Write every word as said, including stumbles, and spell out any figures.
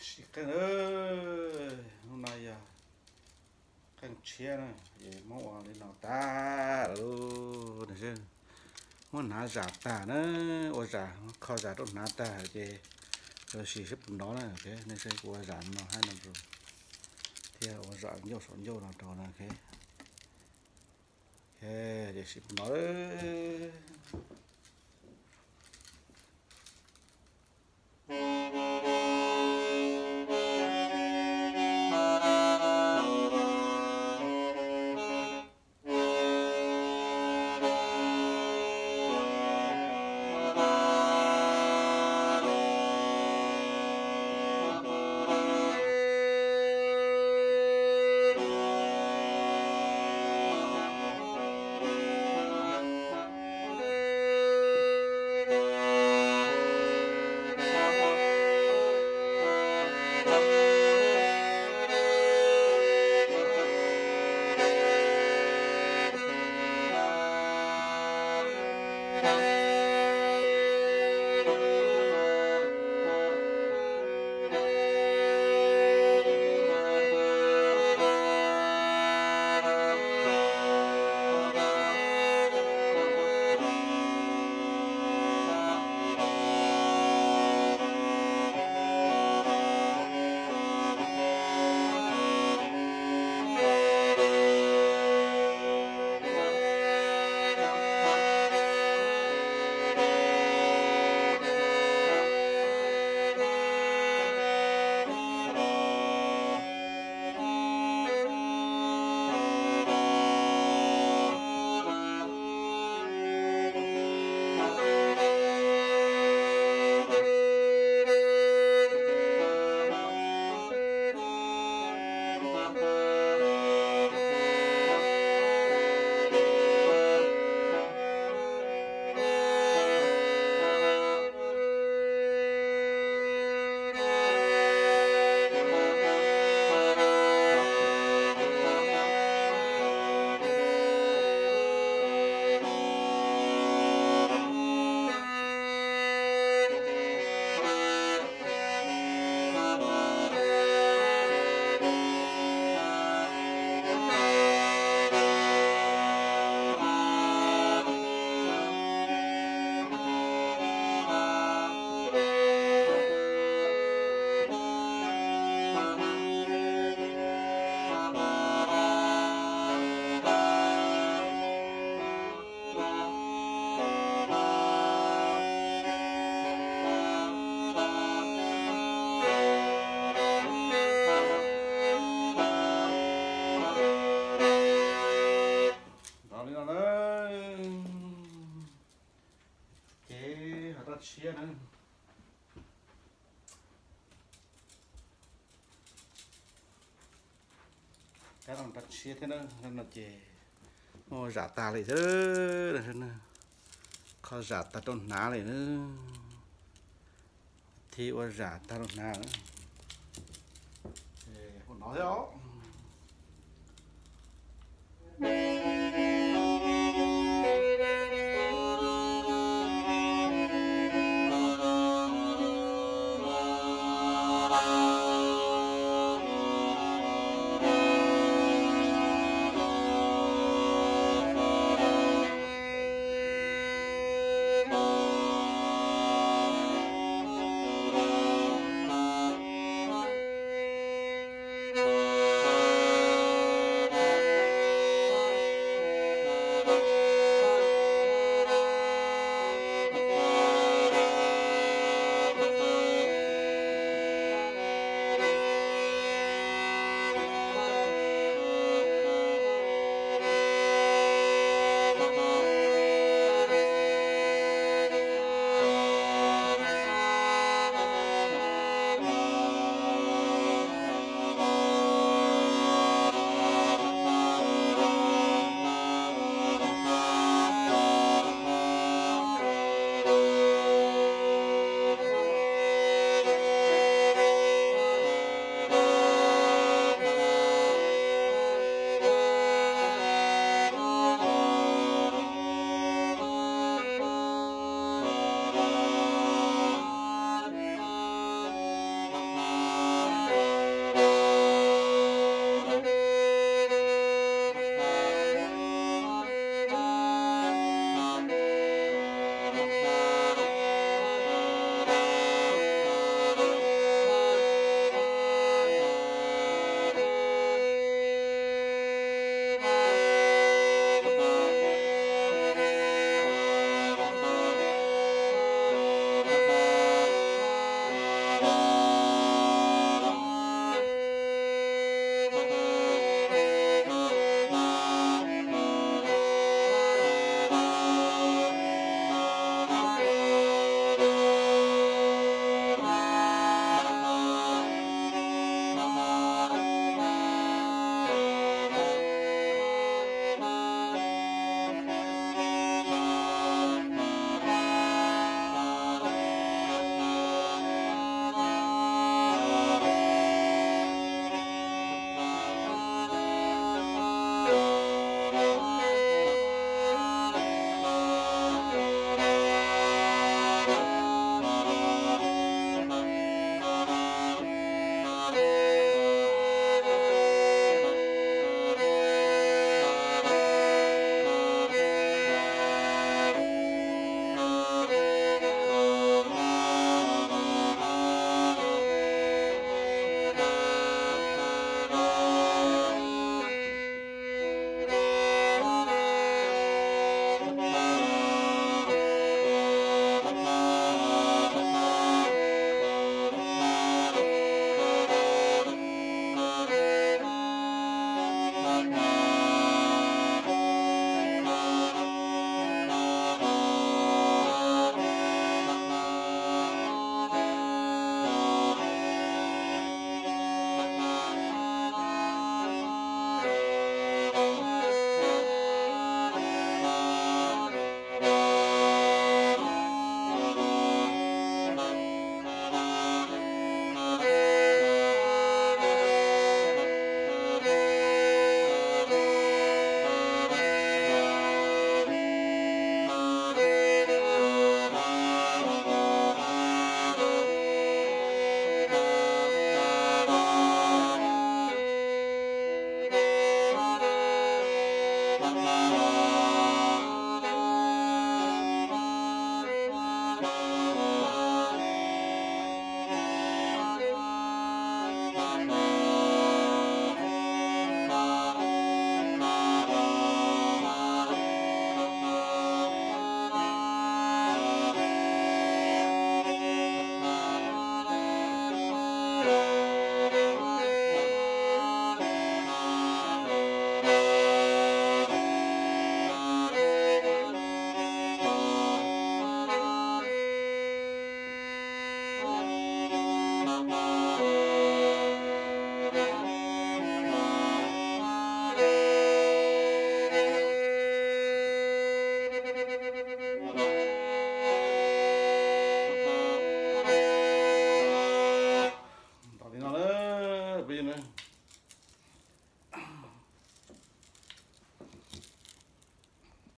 chỉ cái nữa hôm nay à cái chia này để mong vào lên nào ta rồi được chưa muốn nã giả ta nữa ôi giả khó giả đâu nã ta chứ rồi xì xếp đó là cái nên sẽ của giả nó hai năm rồi thì ôi giả nhiều số nhiều nào đó là cái cái để xếp nó chia nữa cái lòng đặt chia thế nữa nên là chỉ ô giả ta lại thế nữa khó giả ta trong ná này nữa thì ô giả ta trong ná nữa nói đó